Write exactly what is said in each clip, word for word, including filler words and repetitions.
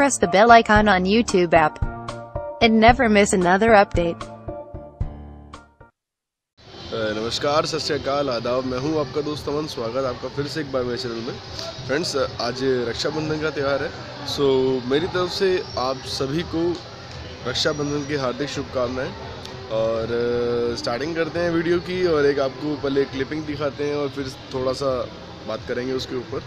press the bell icon on YouTube app and never miss another update. नमस्कार, सत श्री अकाल, आदाब। मैं हूं आपका दोस्त अमन। स्वागत आपका फिर से एक बार मेरे चैनल में। फ्रेंड्स, आज रक्षाबंधन का त्यौहार है। सो मेरी तरफ से आप सभी को रक्षाबंधन की हार्दिक शुभकामनाएं। और स्टार्टिंग करते हैं वीडियो की, और एक आपको पहले क्लिपिंग दिखाते हैं और फिर थोड़ा सा बात करेंगे उसके ऊपर।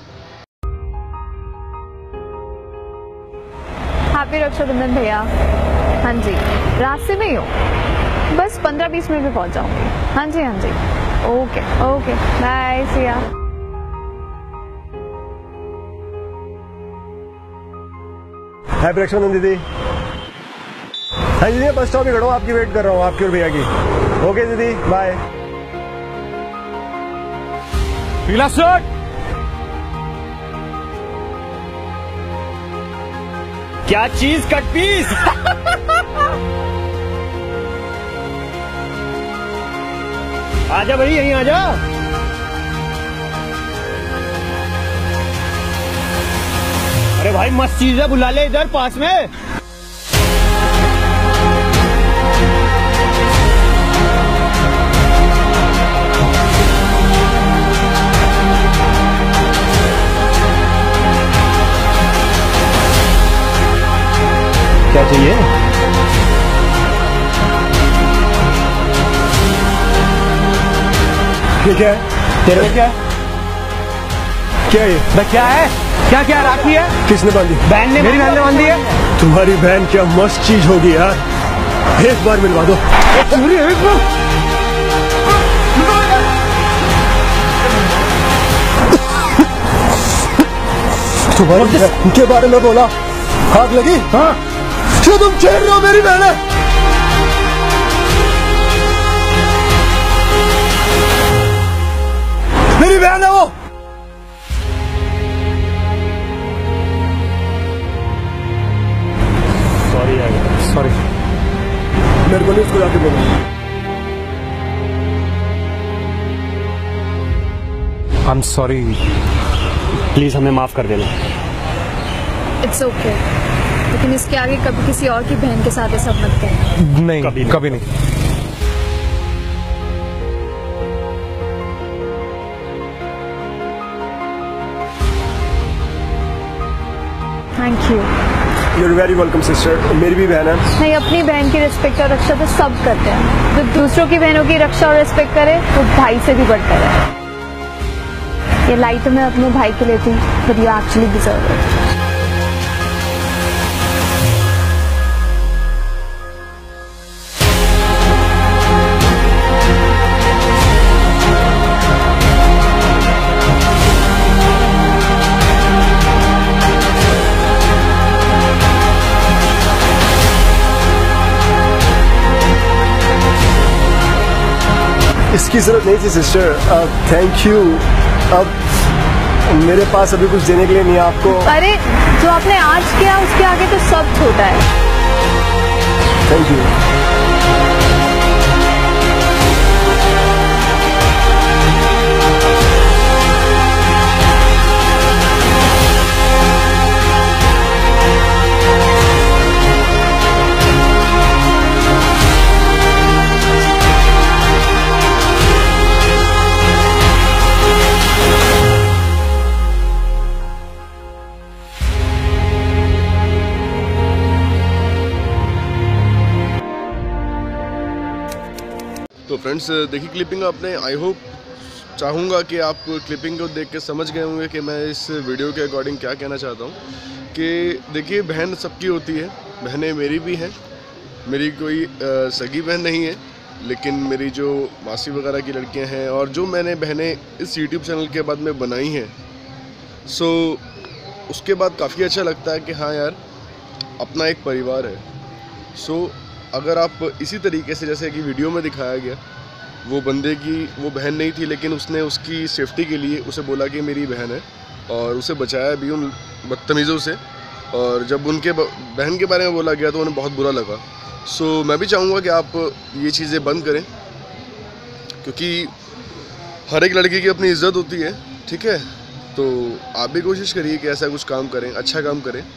हैप्पी रक्षाबंधन भैया। हाँ जी, रास्ते में ही हो, बस पंद्रह बीस मिनट में पहुंच जाऊंगी। हाँ जी हाँ जी, okay okay, bye, see ya. Happy Rakshabandhan दीदी। हाँ जी, बस स्टॉप ही खड़ा हूँ, आपकी वेट कर रहा हूँ, आपकी और भैया की। ओके दीदी, बाय। पीला शर्ट, क्या चीज, कट पीस। आजा भाई, यहीं आजा। अरे भाई, मस्त चीज है, बुला ले इधर पास में। क्या चाहिए? ये क्या है? तेरे में क्या है? क्या है ये? क्या है? क्या क्या राखी है? किसने बांधी? बहन ने, मेरी बहन ने बांधी है। तुम्हारी बहन क्या मस्त चीज होगी यार, एक बार मिलवा दो। एक बार तुम्हारी बहन के बारे में बोला, आग लगी? हाँ, क्यों तुम छेड़ रहे हो मेरी बहन है? मेरी बहन है वो। सॉरी यार, सॉरी, मेरे को नहीं उसको जाके बोला। आई एम सॉरी, प्लीज हमें माफ कर देना। इट्स ओके, लेकिन इसके आगे कभी किसी और की बहन के साथ ऐसा मत करना। नहीं, कभी नहीं, कभी नहीं। Thank you. You are very welcome sister. मेरी भी बहन है। नहीं, अपनी बहन की रिस्पेक्ट और रक्षा तो सब करते हैं। जो दूसरों की बहनों की रक्षा और रिस्पेक्ट करे वो भाई से भी बढ़कर है। ये लाई तो मैं अपने भाई के लेती हूँ, but you actually deserve it. इसकी जरूरत नहीं थी सिस्टर, थैंक यू। अब मेरे पास अभी कुछ देने के लिए नहीं है आपको। अरे, जो आपने आज किया उसके आगे तो सब छोटा है। Thank you. तो फ्रेंड्स, देखिए क्लिपिंग आपने, आई होप चाहूँगा कि आप क्लिपिंग को देख के समझ गए होंगे कि मैं इस वीडियो के अकॉर्डिंग क्या कहना चाहता हूँ। कि देखिए, बहन सबकी होती है, बहनें मेरी भी हैं। मेरी कोई आ, सगी बहन नहीं है, लेकिन मेरी जो मासी वगैरह की लड़कियाँ हैं और जो मैंने बहनें इस यूट्यूब चैनल के बाद में बनाई हैं, सो उसके बाद काफ़ी अच्छा लगता है कि हाँ यार, अपना एक परिवार है। सो अगर आप इसी तरीके से, जैसे कि वीडियो में दिखाया गया, वो बंदे की वो बहन नहीं थी, लेकिन उसने उसकी सेफ्टी के लिए उसे बोला कि मेरी बहन है, और उसे बचाया भी उन बदतमीज़ों से। और जब उनके बहन के बारे में बोला गया तो उन्हें बहुत बुरा लगा। सो मैं भी चाहूँगा कि आप ये चीज़ें बंद करें, क्योंकि हर एक लड़के की अपनी इज्जत होती है, ठीक है। तो आप भी कोशिश करिए कि ऐसा कुछ काम करें, अच्छा काम करें।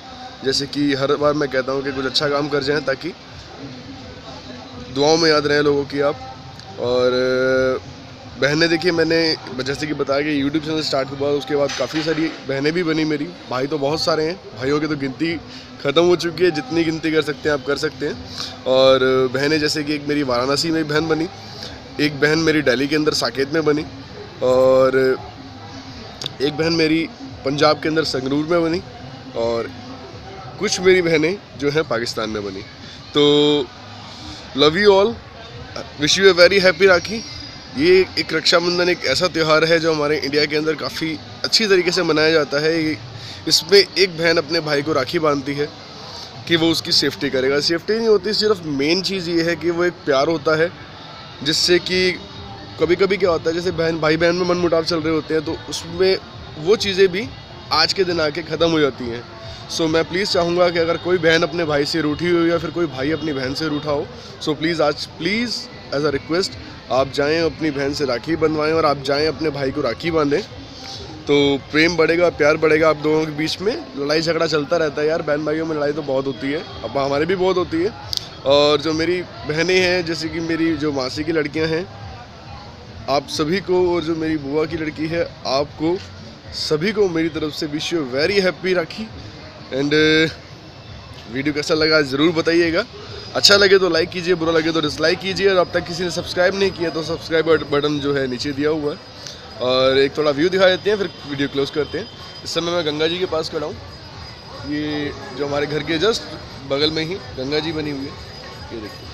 जैसे कि हर बार मैं कहता हूँ कि कुछ अच्छा काम कर जाएं ताकि दुआओं में याद रहें लोगों की आप। और बहनें देखिए, मैंने जैसे कि बताया कि यूट्यूब चैनल स्टार्ट के बाद उसके बाद काफ़ी सारी बहनें भी बनी मेरी। भाई तो बहुत सारे हैं, भाइयों की तो गिनती ख़त्म हो चुकी है, जितनी गिनती कर सकते हैं आप कर सकते हैं। और बहनें जैसे कि एक मेरी वाराणसी में बहन बनी, एक बहन मेरी दिल्ली के अंदर साकेत में बनी, और एक बहन मेरी पंजाब के अंदर संगरूर में बनी, और कुछ मेरी बहनें जो हैं पाकिस्तान में बनी। तो love you all, wish you a very happy Rakhi. ये एक रक्षाबंधन एक ऐसा त्यौहार है जो हमारे इंडिया के अंदर काफ़ी अच्छी तरीके से मनाया जाता है। इसमें एक बहन अपने भाई को राखी बांधती है कि वो उसकी सेफ्टी करेगा। सेफ्टी नहीं होती, सिर्फ मेन चीज़ ये है कि वो एक प्यार होता है, जिससे कि कभी कभी क्या होता है, जैसे बहन भाई बहन में मनमुटाव चल रहे होते हैं, तो उसमें वो चीज़ें भी आज के दिन आके ख़त्म हो जाती हैं। सो so, मैं प्लीज़ चाहूँगा कि अगर कोई बहन अपने भाई से रूठी हो या फिर कोई भाई अपनी बहन से रूठा हो, सो so, प्लीज़ आज प्लीज़ एज अ रिक्वेस्ट आप जाएं अपनी बहन से राखी बंधवाएं और आप जाएं अपने भाई को राखी बांधें। तो प्रेम बढ़ेगा, प्यार बढ़ेगा आप दोनों के बीच में। लड़ाई झगड़ा चलता रहता है यार, बहन भाइयों में लड़ाई तो बहुत होती है, अब हमारे भी बहुत होती है। और जो मेरी बहनें हैं, जैसे कि मेरी जो मासी की लड़कियाँ हैं, आप सभी को, और जो मेरी बुआ की लड़की है, आपको सभी को मेरी तरफ से wish you very happy Rakhi. And video कैसा लगा ज़रूर बताइएगा। अच्छा लगे तो लाइक कीजिए, बुरा लगे तो डिसलाइक कीजिए, और अब तक किसी ने सब्सक्राइब नहीं किया तो सब्सक्राइब बटन जो है नीचे दिया हुआ है। और एक थोड़ा व्यू दिखा देते हैं, फिर वीडियो क्लोज करते हैं। इस समय मैं गंगा जी के पास खड़ा हूँ। ये जो हमारे घर के जस्ट बगल में ही गंगा जी बनी हुई है, ये देखिए।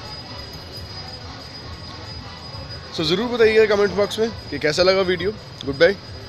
सो ज़रूर बताइएगा कमेंट बॉक्स में कि कैसा लगा वीडियो। Good bye.